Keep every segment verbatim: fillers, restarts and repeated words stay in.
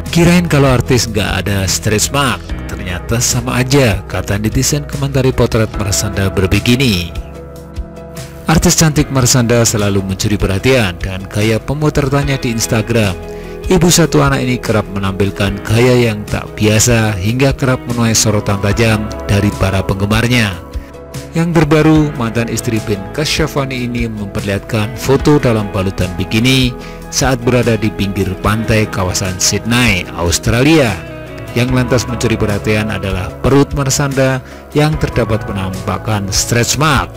Kirain kalau artis nggak ada stretch mark, ternyata sama aja, kata netizen komentari potret Marshanda berbikini. Artis cantik Marshanda selalu mencuri perhatian dan gaya pemotretannya di Instagram. Ibu satu anak ini kerap menampilkan gaya yang tak biasa hingga kerap menuai sorotan tajam dari para penggemarnya. Yang terbaru, mantan istri Ben Kasyafani ini memperlihatkan foto dalam balutan bikini saat berada di pinggir pantai kawasan Sydney, Australia. Yang lantas mencuri perhatian adalah perut Marshanda yang terdapat penampakan stretch mark.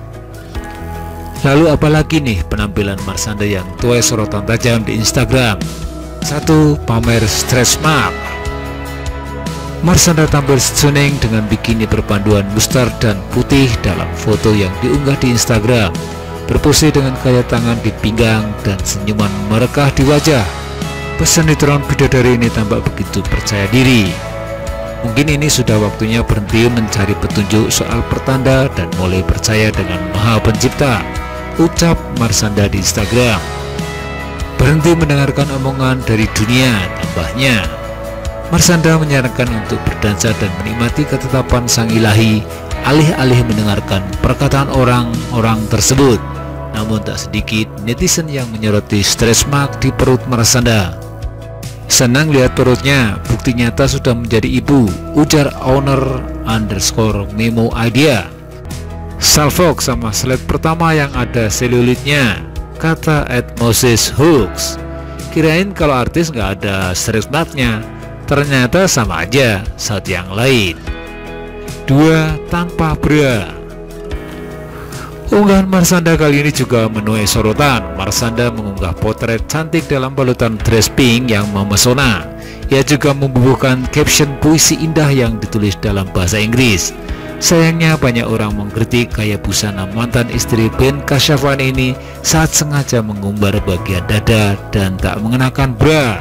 Lalu apalagi nih penampilan Marshanda yang tuai sorotan tajam di Instagram? Satu, pamer stretch mark. Marshanda tampil stunning dengan bikini berpanduan mustard dan putih dalam foto yang diunggah di Instagram. Berpose dengan gaya tangan di pinggang dan senyuman merekah di wajah. Pesinetron bidadari ini tampak begitu percaya diri. Mungkin ini sudah waktunya berhenti mencari petunjuk soal pertanda dan mulai percaya dengan Maha Pencipta, ucap Marshanda di Instagram. Berhenti mendengarkan omongan dari dunia, tambahnya. Marshanda menyarankan untuk berdansa dan menikmati ketetapan Sang Ilahi alih-alih mendengarkan perkataan orang-orang tersebut. Namun tak sedikit netizen yang menyoroti stretch mark di perut Marshanda. Senang lihat perutnya, bukti nyata sudah menjadi ibu, ujar owner underscore memo idea. Salfok sama slide pertama yang ada selulitnya, kata at Moses Hooks. Kirain kalau artis nggak ada stretch marknya, ternyata sama aja saat yang lain. Dua, tanpa bra. Unggahan Marshanda kali ini juga menuai sorotan. Marshanda mengunggah potret cantik dalam balutan dress pink yang memesona. Ia juga membubuhkan caption puisi indah yang ditulis dalam bahasa Inggris. Sayangnya banyak orang mengkritik gaya busana mantan istri Ben Kasyafani ini saat sengaja mengumbar bagian dada dan tak mengenakan bra.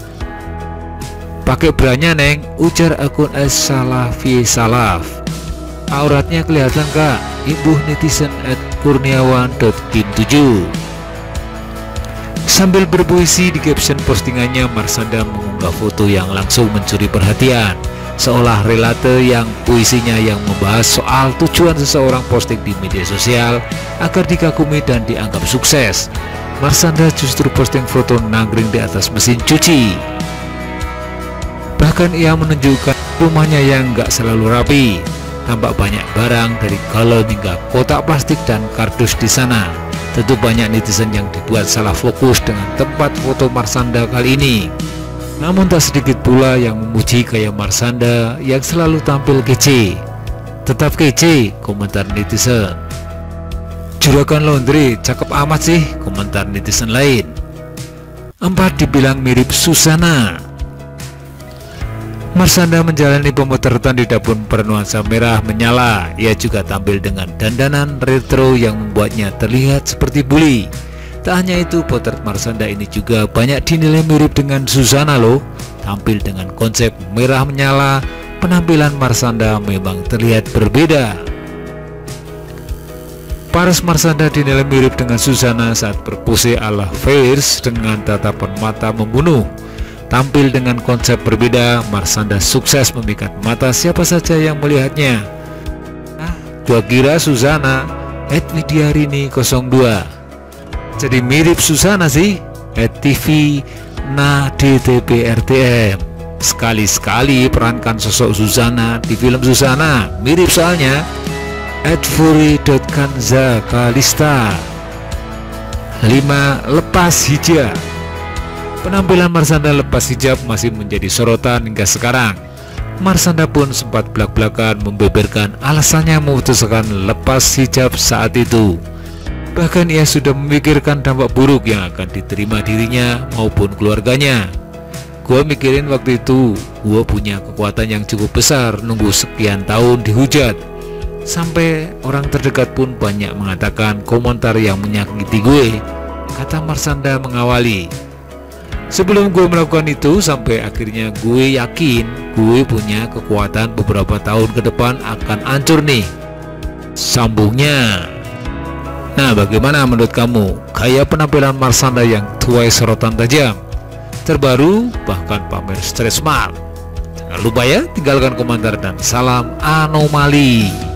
Pakai branya neng, ujar akun es salafi salaf. Auratnya kelihatan kak, ibu netizen at kurniawan dot kim tujuh. Sambil berpuisi di caption postingannya, Marshanda mengunggah foto yang langsung mencuri perhatian, seolah relate yang puisinya yang membahas soal tujuan seseorang posting di media sosial agar dikagumi dan dianggap sukses. Marshanda justru posting foto nangkring di atas mesin cuci. Bahkan ia menunjukkan rumahnya yang gak selalu rapi. Tampak banyak barang dari galon hingga kotak plastik dan kardus di sana. Tentu banyak netizen yang dibuat salah fokus dengan tempat foto Marshanda kali ini. Namun tak sedikit pula yang memuji gaya Marshanda yang selalu tampil kece. Tetap kece, komentar netizen. Juragan laundry, cakep amat sih, komentar netizen lain. Empat, dibilang mirip Susana. Marshanda menjalani pemotretan di dapur bernuansa merah menyala. Ia juga tampil dengan dandanan retro yang membuatnya terlihat seperti bully. Tak hanya itu, potret Marshanda ini juga banyak dinilai mirip dengan Susana loh. Tampil dengan konsep merah menyala, penampilan Marshanda memang terlihat berbeda. Paras Marshanda dinilai mirip dengan Susana saat berpose ala fierce dengan tatapan mata membunuh. Tampil dengan konsep berbeda, Marshanda sukses memikat mata siapa saja yang melihatnya. Nah, gua kira Susana, at Widiarini nol dua. Jadi mirip Susana sih, at T V Na D T P R T M. Sekali-sekali perankan sosok Susana di film Susana, mirip soalnya. At Furi dot kanza kalista. Lima, lepas hijab. Penampilan Marshanda lepas hijab masih menjadi sorotan hingga sekarang. Marshanda pun sempat belak-belakan membeberkan alasannya memutuskan lepas hijab saat itu. Bahkan ia sudah memikirkan dampak buruk yang akan diterima dirinya maupun keluarganya. Gua mikirin waktu itu, gua punya kekuatan yang cukup besar nunggu sekian tahun dihujat. Sampai orang terdekat pun banyak mengatakan komentar yang menyakiti gue, kata Marshanda mengawali. Sebelum gue melakukan itu, sampai akhirnya gue yakin gue punya kekuatan beberapa tahun ke depan akan hancur nih, sambungnya. Nah, bagaimana menurut kamu gaya penampilan Marshanda yang tuai sorotan tajam? terbaru, bahkan pamer stress mark. Jangan lupa ya, tinggalkan komentar dan salam anomali.